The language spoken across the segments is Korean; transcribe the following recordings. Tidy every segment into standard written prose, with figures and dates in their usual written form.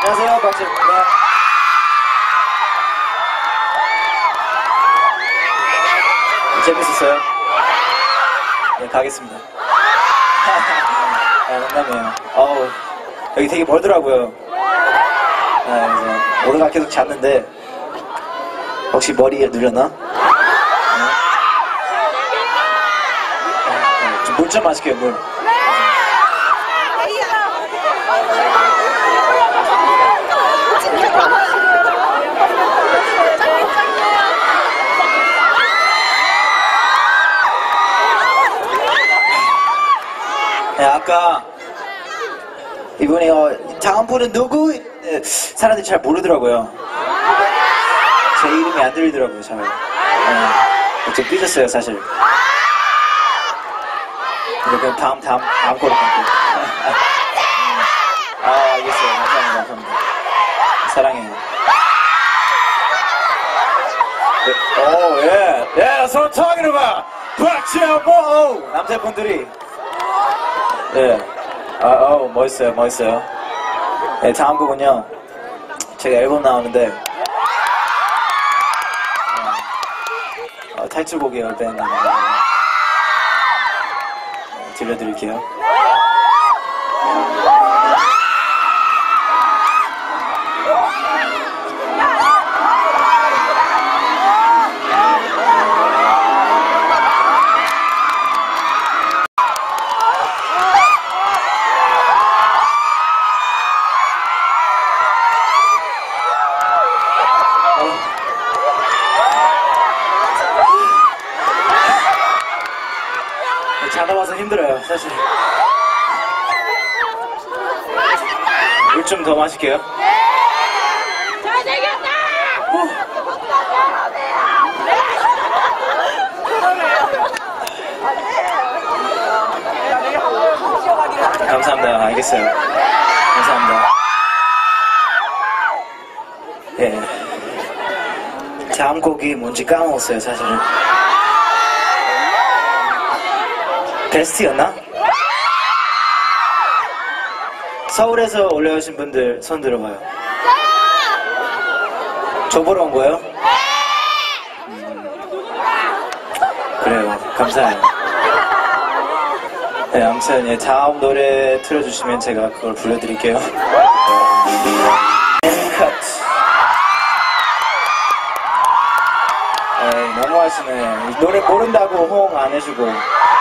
안녕하세요, 박재입니다. 재밌었어요? 네, 가겠습니다. 농담이에요. 여기 되게 멀더라고요. 그래서 오르막 계속 잤는데 혹시 머리에 눌렸나? 좀 물 좀 마실게요, 물. 네, 아까 이분이 다음 분은 누구? 사람들이 잘 모르더라고요. 제 이름이 안 들리더라고요, 잘. 좀 삐졌어요, 사실. 근데 그럼 다음 거로 갈게요. 알겠어요. 감사합니다. 사랑해요. That's what I'm talking about! 박재범! 남자분들이. 네. 멋있어요. 네, 다음 곡은요. 제가 앨범 나오는데, 타이틀곡이에요, 밴드. 들려드릴게요. 자다 와서 힘들어요, 사실. 물 좀 더 마실게요. 잘생겼다! 감사합니다. 알겠어요. 감사합니다. 예. 다음 곡이 뭔지 까먹었어요, 사실은. 베스트였나? 서울에서 올라오신 분들 손 들어봐요. 저 보러 온 거예요? 그래요. 감사해요. 네, 아무튼 예, 다음 노래 틀어주시면 제가 그걸 불러드릴게요. 너무 하시네. 노래 모른다고 호응 안 해주고.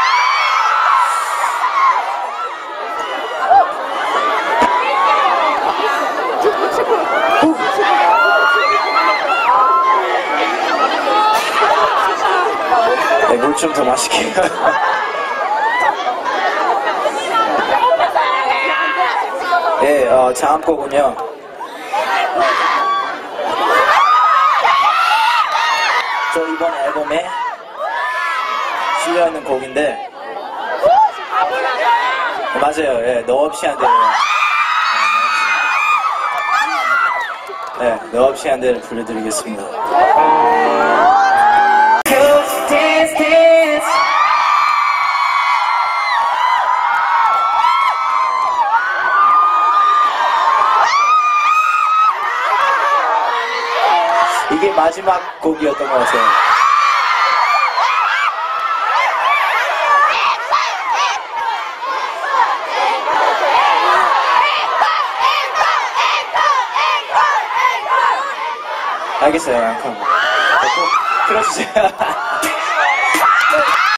네, 물 좀 더 마실게요. 네, 다음 곡은요. 저 이번 앨범에 실려있는 곡인데, 맞아요. 예, 너 없이 안 돼요. 네, 너 없이 안 돼를 불러드리겠습니다. 이게 마지막 곡이었던 것 같아요. 알겠어요. 꼭 틀어주세요.